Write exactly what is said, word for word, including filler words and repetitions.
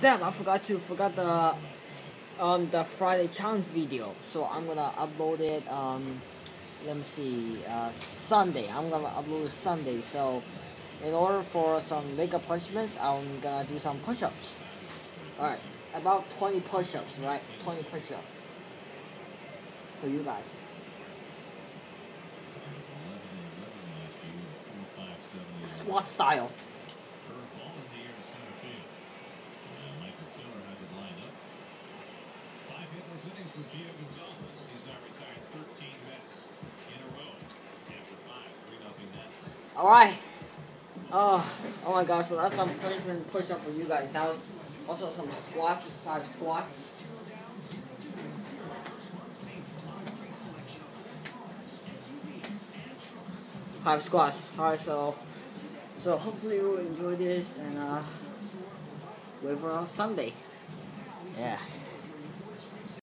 damn, I forgot to forgot the um the Friday challenge video. So I'm gonna upload it. Um, let me see. Uh, Sunday. I'm gonna upload it Sunday. So in order for some leg punishments, I'm gonna do some push-ups. All right, about twenty push-ups. Right, twenty push-ups for you guys. SWAT style. All right. Oh, oh my gosh! So that's some punishment push-up for you guys. That was also some squats, five squats. Five squats. All right. So, so hopefully you will enjoy this and uh, wait for Sunday. Yeah.